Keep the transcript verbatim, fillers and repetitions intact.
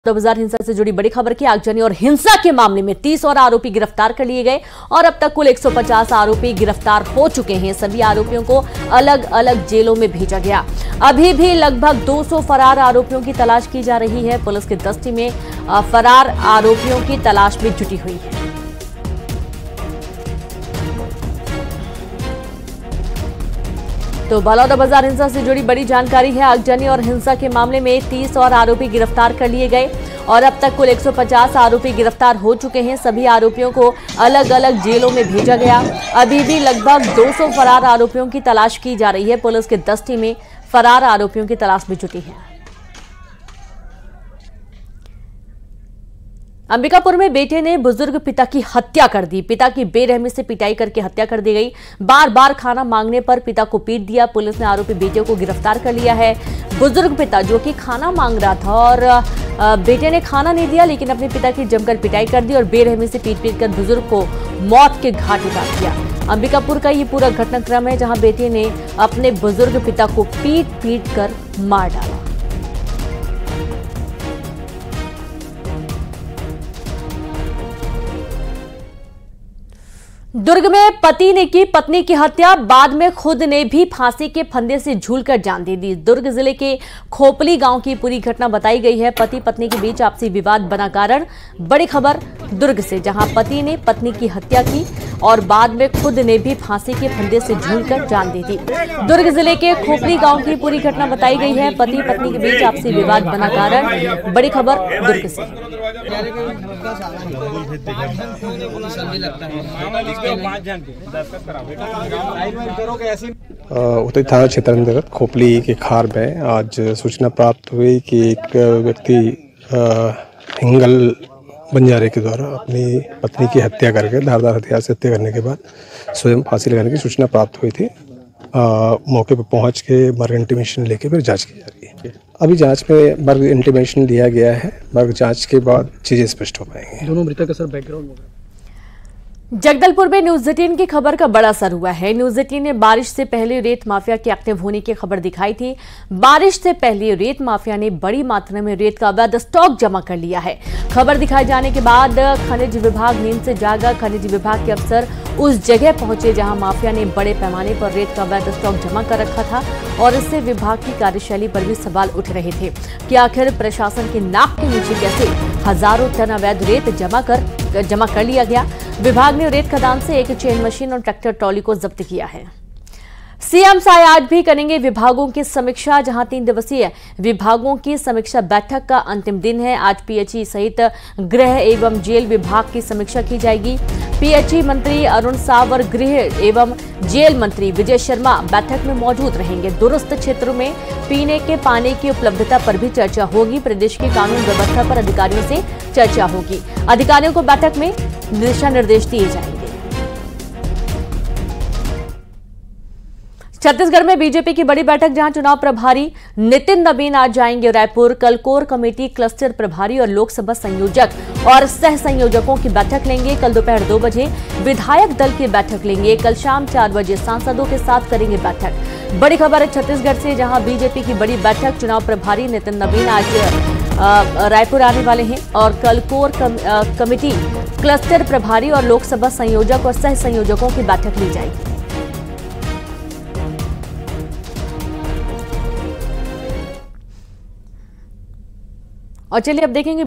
बाजार हिंसा से जुड़ी बड़ी खबर की आगजनी और हिंसा के मामले में तीस और आरोपी गिरफ्तार कर लिए गए और अब तक कुल एक सौ पचास आरोपी गिरफ्तार हो चुके हैं। सभी आरोपियों को अलग अलग जेलों में भेजा गया। अभी भी लगभग दो सौ फरार आरोपियों की तलाश की जा रही है। पुलिस की दस्ती में फरार आरोपियों की तलाश में जुटी हुई है। तो बलौदाबाजार हिंसा से जुड़ी बड़ी जानकारी है। आगजनी और हिंसा के मामले में तीस और आरोपी गिरफ्तार कर लिए गए और अब तक कुल एक सौ पचास आरोपी गिरफ्तार हो चुके हैं। सभी आरोपियों को अलग अलग जेलों में भेजा गया। अभी भी लगभग दो सौ फरार आरोपियों की तलाश की जा रही है। पुलिस की दस्ती में फरार आरोपियों की तलाश में जुटी है। अंबिकापुर में बेटे ने बुजुर्ग पिता की हत्या कर दी। पिता की बेरहमी से पिटाई करके हत्या कर दी गई। बार बार खाना मांगने पर पिता को पीट दिया। पुलिस ने आरोपी बेटे को गिरफ्तार कर लिया है। बुजुर्ग पिता जो कि खाना मांग रहा था और बेटे ने खाना नहीं दिया, लेकिन अपने पिता की जमकर पिटाई कर दी और बेरहमी से पीट पीट कर बुजुर्ग को मौत के घाट उतार दिया। अंबिकापुर का ये पूरा घटनाक्रम है, जहां बेटे ने अपने बुजुर्ग पिता को पीट पीट कर मार डाला। दुर्ग में पति ने की पत्नी की हत्या, बाद में खुद ने भी फांसी के फंदे से झूलकर जान दे दी। दुर्ग जिले के खोपली गांव की पूरी घटना बताई गई है। पति पत्नी के बीच आपसी विवाद बना कारण। बड़ी खबर दुर्ग से, जहां पति ने पत्नी की हत्या की और बाद में खुद ने भी फांसी के फंदे से झूलकर जान दे दी। दुर्ग जिले के खोपली गांव की पूरी घटना बताई गई है। पति पत्नी के बीच आपसी विवाद बना कारण। बड़ी खबर दुर्ग से। उतरी थाना क्षेत्र अंतर्गत खोपली के खार में आज सूचना प्राप्त हुई कि एक व्यक्ति हिंगल बंजारे के द्वारा अपनी पत्नी की हत्या करके धारदार हथियार से हत्या करने के बाद स्वयं फांसी लगाने की सूचना प्राप्त हुई थी। आ, मौके पर पहुंच के मर्ग इंटीमेशन लेके फिर जांच की जा रही है। अभी जांच में मर्ग इंटीमेशन लिया गया है। मर्ग जांच के बाद चीजें स्पष्ट हो पाएंगी। दोनों मृतक का सर बैकग्राउंड होगा। जगदलपुर में न्यूज एटीन की खबर का बड़ा असर हुआ है। न्यूज एटीन ने बारिश से पहले रेत माफिया के एक्टिव होने की खबर दिखाई थी। बारिश से पहले रेत माफिया ने बड़ी मात्रा में रेत का अवैध स्टॉक जमा कर लिया है। खबर दिखाए जाने के बाद खनिज विभाग नींद से जागा। खनिज विभाग के अफसर उस जगह पहुंचे जहां माफिया ने बड़े पैमाने पर रेत का अवैध स्टॉक जमा कर रखा था और इससे विभाग की कार्यशैली पर भी सवाल उठ रहे थे कि आखिर प्रशासन की नाक के नीचे कैसे हजारों टन अवैध रेत जमा कर जमा कर लिया गया। विभाग ने रेत खदान से एक चेन मशीन और ट्रैक्टर ट्रॉली को जब्त किया है। सीएम साय आज भी करेंगे विभागों की समीक्षा, जहां तीन दिवसीय विभागों की समीक्षा बैठक का अंतिम दिन है। आज पीएचई सहित गृह एवं जेल विभाग की समीक्षा की जाएगी। पीएचई मंत्री अरुण साव और गृह एवं जेल मंत्री विजय शर्मा बैठक में मौजूद रहेंगे। दूरस्थ क्षेत्रों में पीने के पानी की उपलब्धता पर भी चर्चा होगी। प्रदेश की कानून व्यवस्था पर अधिकारियों से चर्चा होगी। अधिकारियों को बैठक में दिशा निर्देश दिए जाएंगे। छत्तीसगढ़ में बीजेपी की बड़ी बैठक, जहां चुनाव प्रभारी नितिन नवीन आज जाएंगे रायपुर। कल कोर कमेटी, क्लस्टर प्रभारी और लोकसभा संयोजक और सह संयोजकों की बैठक लेंगे। कल दोपहर दो बजे विधायक दल की बैठक लेंगे। कल शाम चार बजे सांसदों के साथ करेंगे बैठक। बड़ी खबर है छत्तीसगढ़ से, जहां बीजेपी की बड़ी बैठक, चुनाव प्रभारी नितिन नवीन आज रायपुर आने वाले हैं और कल कोर कम, आ, कमेटी, क्लस्टर प्रभारी और लोकसभा संयोजक और सह संयोजकों की बैठक ली जाएगी। और चलिए अब देखेंगे